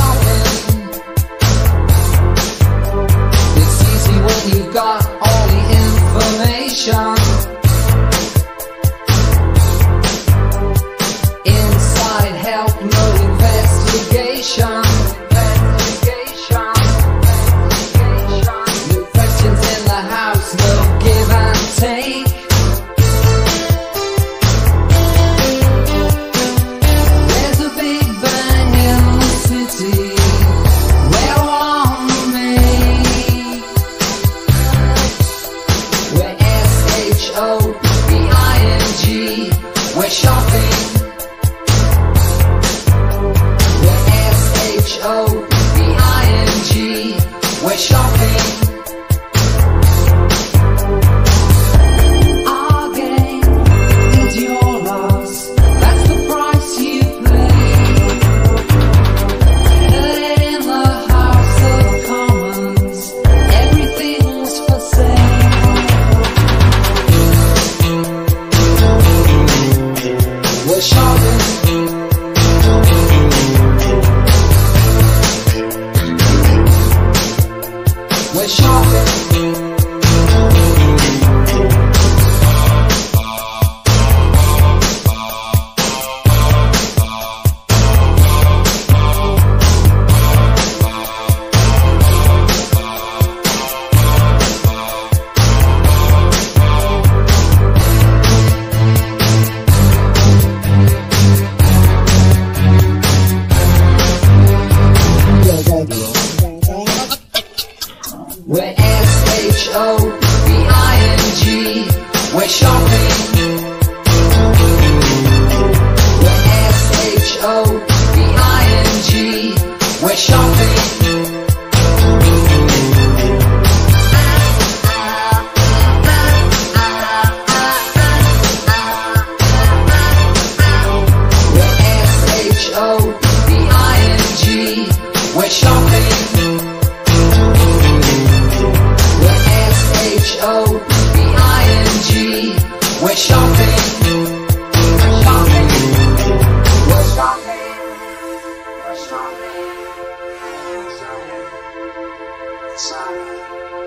shopping. It's easy when you've got all the information. Inside help, no investigation. New questions in the house, no give and take. There's a big bang in the city. We're on the make. We're SHOPING. We're shopping. We're SHOPING. We're shopping. Our game is your loss. That's the price you pay. In the House of Commons, everything's for sale. We're shopping. We're shopping. We're SHOPING. We're shopping. We're SHOPING. We're shopping. We're SHOPING. We're shopping. SHOPING. We're shopping. We're shopping. We're shopping. We're shopping. Shopping.